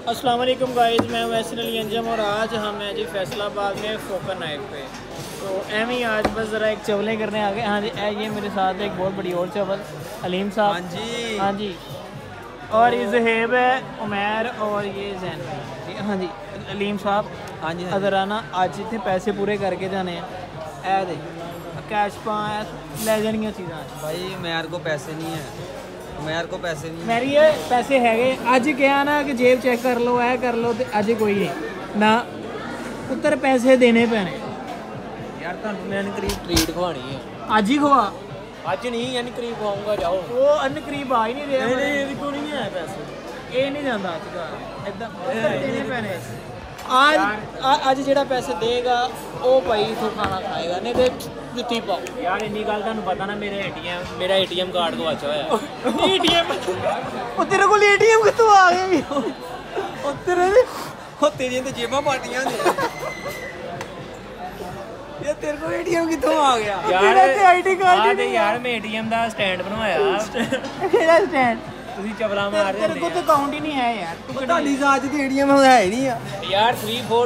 अस्सलाम वालेकुम गाइस, मैं वैसन अली अंजम और आज हम हैं जी फैसलाबाद में फोकर नाइट पे। तो एम ही आज बस ज़रा एक चवलें करने आ गए। हाँ जी, ये मेरे साथ एक बहुत बड़ी और चवल अलीम साहब। हाँ जी हाँ जी, और ये जहेब है, उमैर और ये जैन जी। हाँ जी अलीम साहब, हाँ जी अगर आना आज इतने पैसे पूरे करके जाने हैं। ए दे कैश पाए ले जानिया चीज़ा भाई, मेरे को पैसे नहीं है, मेरे को पैसे नहीं है। मेरी ये पैसे हैगे अज क्या ना कि जेब चेक कर लो, ऐ कर लो, तो अज कोई नहीं ना पुत्तर पैसे देने पैने यार तुहानू मैं करीब ट्रीट खवानी है अज ही खवा। आज नहीं यानी करीब खवाऊंगा, जाओ। वो अन करीब आ ही नहीं रहा। नहीं ये को नहीं है पैसे, ये नहीं जाता इदा देने पैने। आज जेड़ा पैसे देगा वो भाई इथों खाना खाएगा, नहीं तो जुत्ती पाओ। यार इन्नी गल तुहानू पता ना, मेरा एटीएम कार्ड गवाचा होया। एटीएम ओ तेरे को एटीएम कितों आ गया? ओ तेरी तो जेबां पाटियां ने ये तेरे को एटीएम कितों आ गया? यार ते आईडी कार्ड ते यार मैं एटीएम दा स्टैंड बनवाया। केड़ा स्टैंड? ਤੁਸੀਂ ਚਵਲਾ ਮਾਰ तेरे को तो अकाउंट ही नहीं है यार। तू ਤੁਹਾਡੀ ਸਾਜ ਦੀ ਏਟੀਐਮ ਹੈ ਹੀ ਨਹੀਂ ਆ। यार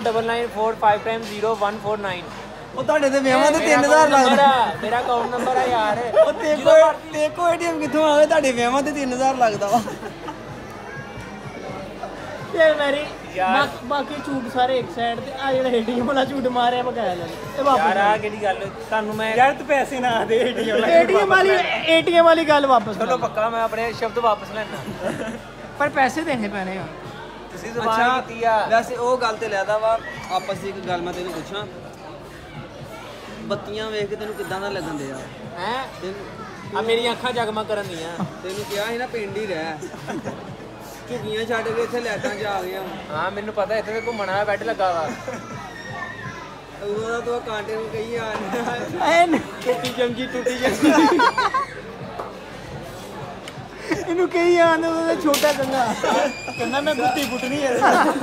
349945 ਉਹ ਤੁਹਾਡੇ ਤੇ ਵਿਆਹਾਂ ਤੇ 3000 ਲੱਗਦਾ। ਮੇਰਾ ਅਕਾਊਂਟ ਨੰਬਰ ਹੈ ਯਾਰ। ਉਹ ਤੇ ਕੋ ਏਟੀਐਮ ਕਿੱਥੋਂ ਆ ਗਿਆ? ਤੁਹਾਡੇ ਵਿਆਹਾਂ ਤੇ 3000 ਲੱਗਦਾ ਵਾ। ਤੇ ਮੇਰੀ ਬਾਕੀ ਝੂਠ ਸਾਰੇ ਇੱਕ ਸਾਈਡ ਤੇ ਆ ਜਿਹੜਾ ਏਟੀਐਮ ਵਾਲਾ ਝੂਠ ਮਾਰਿਆ ਬਕਾਇਆ ਲੈ ਇਹ ਵਾਪਸ। ਯਾਰ ਆ ਕਿਹੜੀ ਗੱਲ ਤੁਹਾਨੂੰ ਮੈਂ ਯਾਰ ਤੂੰ ਪੈਸੇ ਨਾ ਦੇ ਏਟੀਐਮ ਵਾਲੀ ਗੱਲ ਵਾਪਸ ਚਲੋ ਪੱਕਾ ਮੈਂ ਆਪਣੇ ਸ਼ਬਦ ਵਾਪਸ ਲੈਣਾ। ਪਰ ਪੈਸੇ ਦੇਣੇ ਪੈਣੇ ਆ। ਤੁਸੀਂ ਜ਼ੁਬਾਨ ਕੀਤੀ ਆ। ਵੈਸੇ ਉਹ ਗੱਲ ਤੇ ਲੈਦਾ ਵਾ। ਆਪਸ ਦੀ ਇੱਕ ਗੱਲ ਮੈਂ ਤੈਨੂੰ ਪੁੱਛਾਂ, ਬੱਤੀਆਂ ਵੇਖ ਕੇ ਤੈਨੂੰ ਕਿੱਦਾਂ ਦਾ ਲੱਗਣ ਦਿਆ ਹੈ? ਆ ਮੇਰੀਆਂ ਅੱਖਾਂ ਜਗਮਗ ਕਰਨ ਦੀਆਂ। ਤੈਨੂੰ ਕਿਹਾ ਸੀ ਨਾ ਪਿੰਡ ਹੀ ਰਹਿ, ਝੁੱਗੀਆਂ ਛੱਡ ਕੇ ਇੱਥੇ ਲੈਟਾਂ 'ਚ ਆ ਗਈਆਂ। ਹਾਂ ਮੈਨੂੰ ਪਤਾ ਇੱਥੇ ਤੇ ਘੁੰਮਣ ਆਇਆ ਬੈੱਡ ਲੱਗਾ ਵਾ। ਉਹਦਾ ਤੂੰ ਕਾਂਟੇ ਨੂੰ ਕਹੀ ਆ ਟੁੱਟੀ ਜੰਗੀ ਇਹਨੂੰ ਕਹੀ ਆਂਦੇ ਉਹਦਾ ਛੋਟਾ ਕੰਨਾ ਕਹਿੰਦਾ ਮੈਂ ਗੁੱਤੀ ਫੁੱਟਣੀ ਹੈ।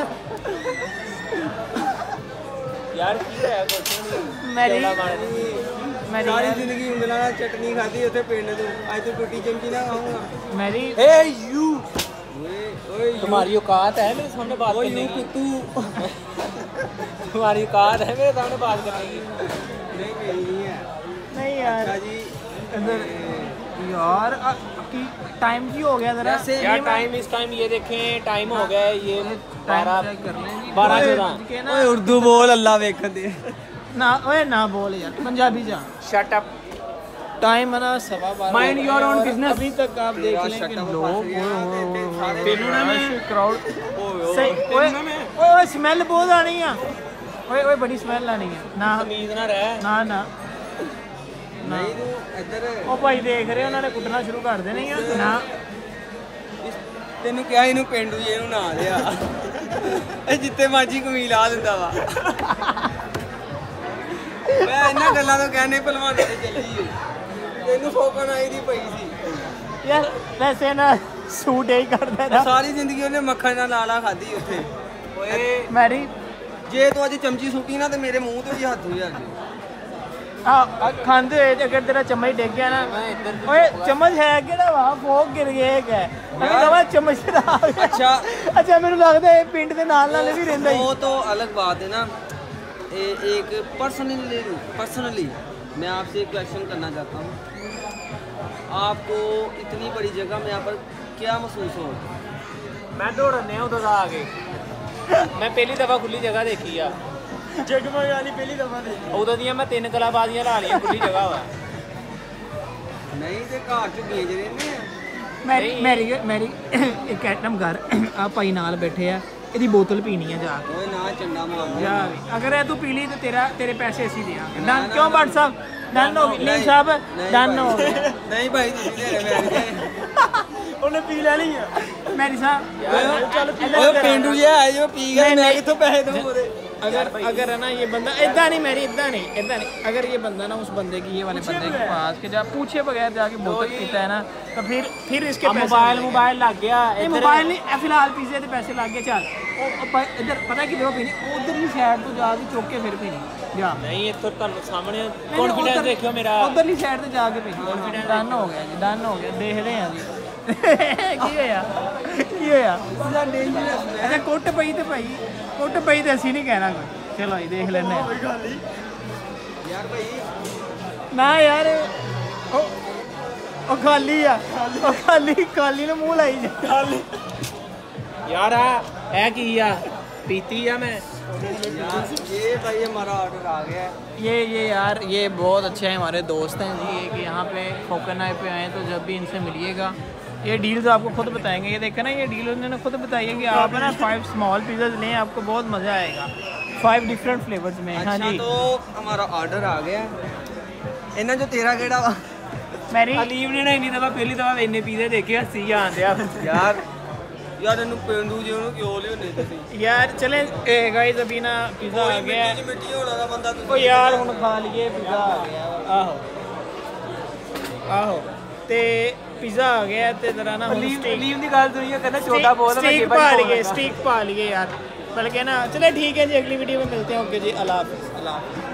ਯਾਰ ਕੀ ਹੋਇਆ? ਕੁਛ ਨਹੀਂ। ਮੇਰੀ ਸਾਰੀ ਜ਼ਿੰਦਗੀ ਉਂਗਲਾਂ ਨਾਲ ਚਟਨੀ ਖਾਧੀ ਉੱਥੇ ਪਿੰਡ ਤੋਂ, ਅੱਜ ਤੂੰ ਟੁੱਟੀ ਚਮਕੀ ਨਾ ਖਾਊਂਗਾ। मेरी तुम्हारी औकात है मेरे सामने बात करने की? तुम्हारी औकात है मेरे सामने बात करने की? नहीं यार जी इधर यार टाइम की हो गया जरा यार टाइम इस टाइम ये देखें टाइम हो गया है ये 12:14। ओए उर्दू बोल, अल्लाह वेख दे ना। ओए ना बोल यार, पंजाबी जा। Shut up. टाइम है ना 12:15। Mind your own business. अभी तक आप देख लें कि लोग तेनू ना मैं क्राउड सही। ओए स्मेल बहुत आनी है। ओए बड़ी स्मेल आनी है ना। तमीज ना रह ना ना नहीं तू इधर ਉਹ ਭਾਈ ਦੇਖ ਰਹੇ ਉਹਨਾਂ ਨੇ ਕੁੱਟਣਾ ਸ਼ੁਰੂ ਕਰ ਦੇਣੀ ਆ ਨਾ। ਤੈਨੂੰ ਕਿਹਾ ਇਹਨੂੰ ਪਿੰਡੂ ਜੀ ਇਹਨੂੰ ਨਾ ਲਿਆ, ਇਹ ਜਿੱਤੇ ਮਾਜੀ ਕਮੀਲ ਆ ਦਿੰਦਾ ਵਾ। ਮੈਂ ਇਹਨਾਂ ਗੱਲਾਂ ਤੋਂ ਕਹਿੰਦੇ ਭਲਵਾਨ ਤੇ ਚੱਲੀ ਤੈਨੂੰ ਫੋਕਣ ਆਈ ਦੀ ਪਈ ਸੀ ਯਾਰ ਵੈਸੇ ਨਾ ਸੂਟ ਹੀ ਕਰਦਾ ਨਾ। ਸਾਰੀ ਜ਼ਿੰਦਗੀ ਉਹਨੇ ਮੱਖਣ ਨਾਲ ਲਾਲਾ ਖਾਧੀ ਉੱਥੇ। ਓਏ ਮੈਰੀ ਜੇ ਤੂੰ ਅੱਜ ਚਮਚੀ ਸੁੱਟੀ ਨਾ ਤੇ ਮੇਰੇ ਮੂੰਹ ਤੇ ਵੀ ਹੱਥ ਹੋ ਜਾਣਗੇ। ਖਾਂਦੇ ਹੋਏ ਅਗਰ ਤੇਰਾ ਚਮਚ ਡਿੱਗ ਗਿਆ ਨਾ, ਓਏ ਚਮਚ ਹੈ ਕਿਹੜਾ ਵਾ? ਫੋਕ ਗਿਰ ਗਿਆ ਇੱਕ ਹੈ ਨਵਾਂ ਚਮਚ ਦਾ। अच्छा ਮੈਨੂੰ ਲੱਗਦਾ ਇਹ ਪਿੰਡ ਦੇ ਨਾਲ ਨਾਲ ਵੀ ਰਹਿੰਦਾ ਹੀ। वो तो अलग बात है ना। एक पर्सनली मैं आपसे एक क्वेश्चन करना चाहता हूँ। आपको इतनी बड़ी जगह में यहाँ पर क्या महसूस हो? मैं दौड़ने उधर आ गए। मैं पहली दफा खुली जगह देखी आ। ਜਗਮਗ ਵਾਲੀ ਪਹਿਲੀ ਦਫਾ ਦੇਖੀ। ਉਦੋਂ ਦੀਆਂ ਮੈਂ 3 ਕਲਾਬਾਜ਼ੀਆਂ ਲਾ ਲਈਆਂ ਖੁੱਲੀ ਜਗ੍ਹਾ ਵਾ। नहीं तो घर च गेज रहने ਮੇਰੀ ਇੱਕ ਐਟਮ ਘਰ ਆ ਭਾਈ ਨਾਲ ਬੈਠੇ ਆ, ਇਹਦੀ ਬੋਤਲ ਪੀਣੀ ਆ ਜਾ ਕੇ। ओए ना चंडा मार ਜਾ ਵੀ ਅਗਰ ਇਹ ਤੂੰ ਪੀ ਲਈ ਤੇ ਤੇਰੇ ਪੈਸੇ ਅਸੀਂ ਦੇਾਂਗੇ। ਡਨ ਕਿਉਂ ਭੱਟ ਸਾਹਿਬ? ਡਨ ਹੋ ਗਈ ਨੀਮ ਸਾਹਿਬ, ਡਨ ਹੋ ਗਿਆ। नहीं भाई तुम दे रहे मैं ਉਹਨੇ ਪੀ ਲੈਣੀ ਆ ਮੇਰੀ ਸਾਹਿਬ। ਚੱਲ ਪੀ ਲੈ। ओए पेंडू जी है जो पी गया, मैं किथों पैसे दूं ओदे? अगर है ना ये बंदा इतना नहीं इतना नहीं अगर ये बंदा ना उस बंदे की ये वाले बंदे के पास के जा पूछे बगैर जाके बोतल पीता है ना, तो फिर इसके मोबाइल लग गया। मोबाइल नहीं फिलहाल पिज्जे के पैसे लग गए। चल इधर पता कि पीनी उधरली साइड तो जाके चुक के फिर पीनी जा। नहीं इधर तुहानू सामने कॉन्फिडेंस देखियो मेरा। उधरली साइड तो जाके पीनी। डन हो गया जी, डन हो गया। देखते हैं जी की होया ਕੀ ਹੋਇਆ इतना डेंजरस है ਅੱਛਾ ਕੁੱਟ ਪਈ ਤੇ ਅਸੀਂ ਨਹੀਂ ਕਹਿਣਾ ਕੋਈ ਚਲੋ ਜੀ ਦੇਖ ਲੈਂਦੇ ਹਾਂ यार भाई ਨਾ ਯਾਰ ਉਹ ਖਾਲੀ ਆ ਉਹ ਖਾਲੀ ਨੂੰ ਮੂੰਹ ਲਾਈ ਜਾ ਯਾਰ ਆ ਇਹ ਕੀ ਆ पीती है मैं यार ये भाई हमारा ऑर्डर आ गया है ये यार ये बहुत अच्छे हैं हमारे दोस्त हैं जी ये कि यहाँ पे कोकोनट पे आए तो जब भी इनसे मिलिएगा ये डील तो आपको खुद बताएंगे ये देखा ना ये डील उन्होंने खुद बताई है कि आप ना 5 स्मॉल पिज़्ज़ा लें आपको बहुत मज़ा आएगा 5 डिफरेंट फ्लेवर्स में हाँ अच्छा जी तो हमारा ऑर्डर आ गया है इन्हें जो तेरा केड़ा वा मेरी अलीब ने ना इन्नी दफा पहली दफा इन्ने पीते देखे हसी आन दिया यार इन्हू पेंडू जी ਉਹਨੂੰ ਕਿਉਂ ਲਿਆਉਂਦੇ ਤੁਸੀਂ यार चले गाइस अभी ना पिज़्ज़ा आ गया है ਮਿੱਟੀ ਹੋਣਾ ਦਾ ਬੰਦਾ ओ यार ਹੁਣ खा लिए पिज़्ज़ा आ गया आहो ਤੇ पिज़्ज़ा आ गया ਤੇ ਜ਼ਰਾ ਨਾ अलीब ਦੀ ਗੱਲ ਸੁਣੀ ਕਹਿੰਦਾ ਛੋਟਾ ਬਹੁਤ स्टीक पा लिए यार बल्कि ना चले ठीक है जी अगली वीडियो में मिलते हैं ओके जी अल्लाह हाफ़िज़